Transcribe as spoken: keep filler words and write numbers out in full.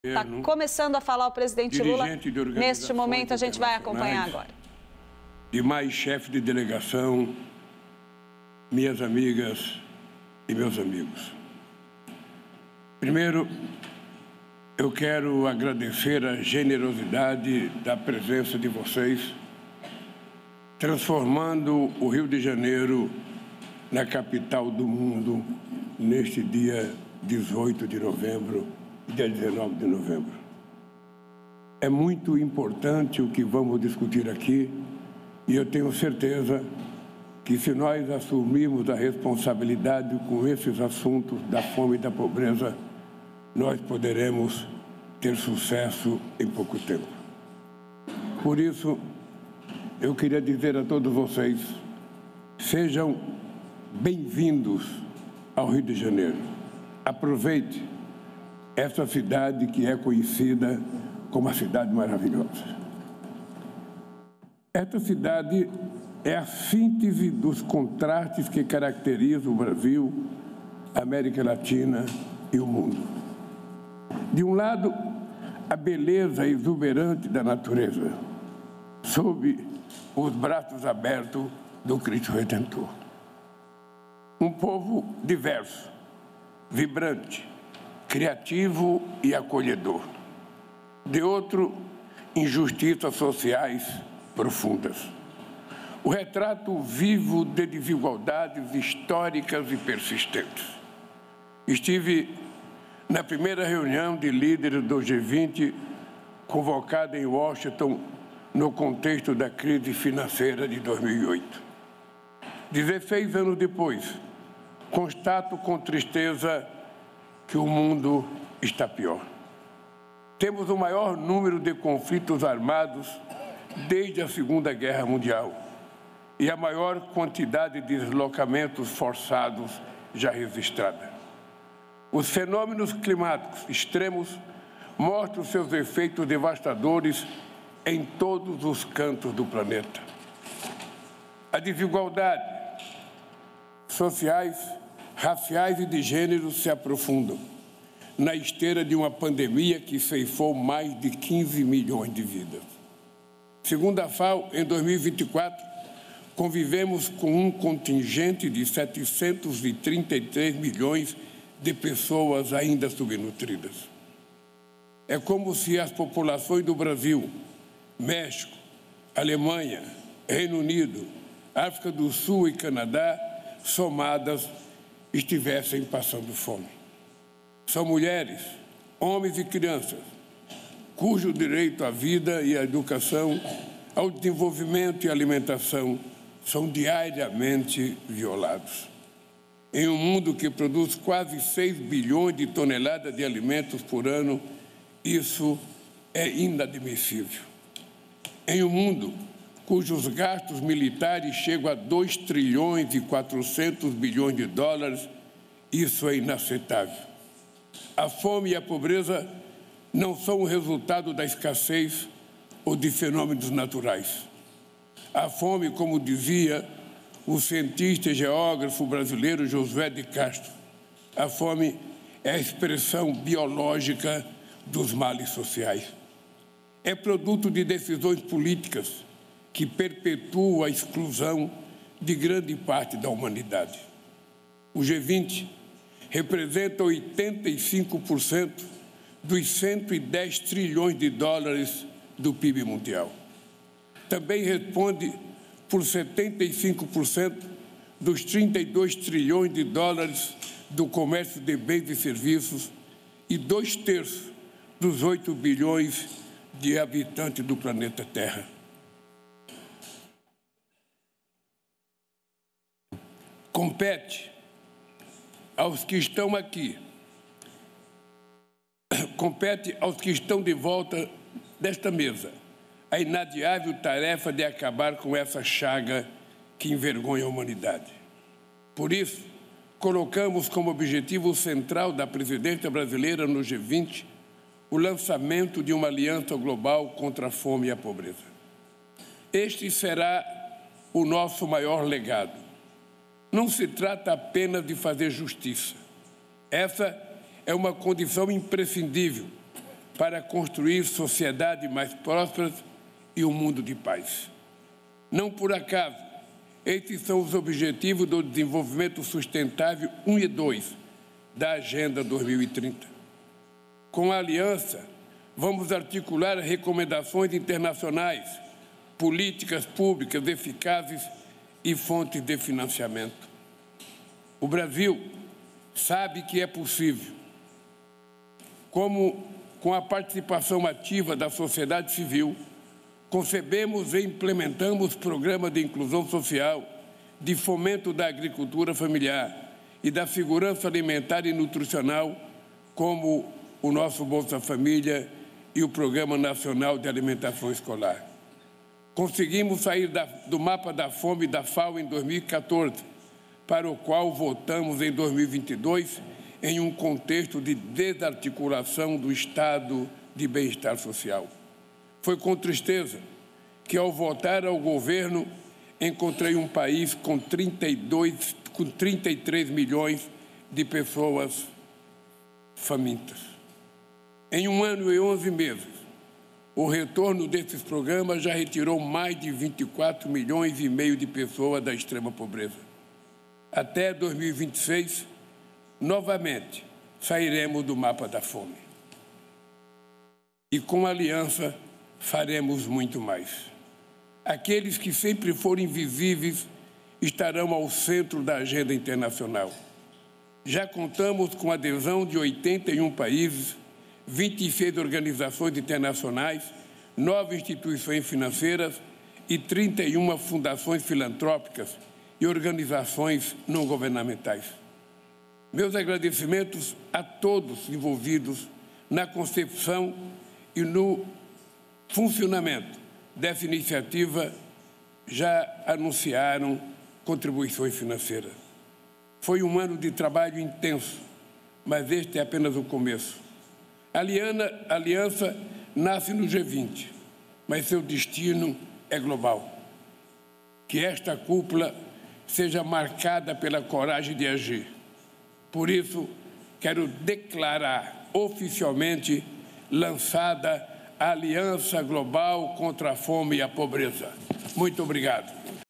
Está começando a falar o presidente Lula. Neste momento, a gente vai acompanhar agora. Demais chefes de delegação, minhas amigas e meus amigos. Primeiro, eu quero agradecer a generosidade da presença de vocês, transformando o Rio de Janeiro na capital do mundo neste dia dezoito de novembro e dia dezenove de novembro. É muito importante o que vamos discutir aqui e eu tenho certeza que se nós assumirmos a responsabilidade com esses assuntos da fome e da pobreza, nós poderemos ter sucesso em pouco tempo. Por isso, eu queria dizer a todos vocês, sejam bem-vindos ao Rio de Janeiro. Aproveite essa cidade que é conhecida como a cidade maravilhosa. Essa cidade é a síntese dos contrastes que caracterizam o Brasil, a América Latina e o mundo. De um lado, a beleza exuberante da natureza, sob os braços abertos do Cristo Redentor. Um povo diverso, vibrante, criativo e acolhedor. De outro, injustiças sociais profundas. O retrato vivo de desigualdades históricas e persistentes. Estive na primeira reunião de líderes do G vinte, convocada em Washington no contexto da crise financeira de dois mil e oito. dezesseis anos depois, constato com tristeza que o mundo está pior. Temos o maior número de conflitos armados desde a Segunda Guerra Mundial e a maior quantidade de deslocamentos forçados já registrada. Os fenômenos climáticos extremos mostram seus efeitos devastadores em todos os cantos do planeta. A desigualdade sociais, raciais e de gênero se aprofundam na esteira de uma pandemia que ceifou mais de quinze milhões de vidas. Segundo a FAO, em dois mil e vinte e quatro, convivemos com um contingente de setecentos e trinta e três milhões de pessoas ainda subnutridas. É como se as populações do Brasil, México, Alemanha, Reino Unido, África do Sul e Canadá, somadas, estivessem passando fome. São mulheres, homens e crianças, cujo direito à vida e à educação, ao desenvolvimento e à alimentação são diariamente violados. Em um mundo que produz quase seis bilhões de toneladas de alimentos por ano, isso é inadmissível. Em um mundo cujos gastos militares chegam a dois trilhões e quatrocentos bilhões de dólares, isso é inaceitável. A fome e a pobreza não são o resultado da escassez ou de fenômenos naturais. A fome, como dizia o cientista e geógrafo brasileiro Josué de Castro, a fome é a expressão biológica dos males sociais. É produto de decisões políticas que perpetuam a exclusão de grande parte da humanidade. O G vinte representa oitenta e cinco por cento dos cento e dez trilhões de dólares do P I B mundial. Também responde por setenta e cinco por cento dos trinta e dois trilhões de dólares do comércio de bens e serviços e dois terços dos oito bilhões de habitantes do planeta Terra. Compete aos que estão aqui, compete aos que estão de volta desta mesa, a inadiável tarefa de acabar com essa chaga que envergonha a humanidade. Por isso, colocamos como objetivo central da presidência brasileira no G vinte o lançamento de uma aliança global contra a fome e a pobreza. Este será o nosso maior legado. Não se trata apenas de fazer justiça. Essa é uma condição imprescindível para construir sociedades mais prósperas e um mundo de paz. Não por acaso, esses são os objetivos do desenvolvimento sustentável um e dois da Agenda dois mil e trinta. Com a aliança, vamos articular recomendações internacionais, políticas públicas eficazes e fontes de financiamento. O Brasil sabe que é possível, como com a participação ativa da sociedade civil, concebemos e implementamos programas de inclusão social, de fomento da agricultura familiar e da segurança alimentar e nutricional, como o nosso Bolsa Família e o Programa Nacional de Alimentação Escolar. Conseguimos sair da, do mapa da fome da FAO em dois mil e quatorze, para o qual votamos em dois mil e vinte e dois, em um contexto de desarticulação do Estado de bem-estar social. Foi com tristeza que, ao voltar ao governo, encontrei um país com trinta e dois, com trinta e três milhões de pessoas famintas. Em um ano e onze meses, o retorno desses programas já retirou mais de vinte e quatro milhões e meio de pessoas da extrema pobreza. Até dois mil e vinte e seis, novamente, sairemos do mapa da fome. E com a aliança, faremos muito mais. Aqueles que sempre foram invisíveis estarão ao centro da agenda internacional. Já contamos com a adesão de oitenta e um países, vinte e seis organizações internacionais, nove instituições financeiras e trinta e uma fundações filantrópicas e organizações não governamentais. Meus agradecimentos a todos envolvidos na concepção e no funcionamento dessa iniciativa já anunciaram contribuições financeiras. Foi um ano de trabalho intenso, mas este é apenas o começo. A aliança nasce no G vinte, mas seu destino é global. Que esta cúpula seja marcada pela coragem de agir. Por isso, quero declarar oficialmente lançada a Aliança Global contra a Fome e a Pobreza. Muito obrigado.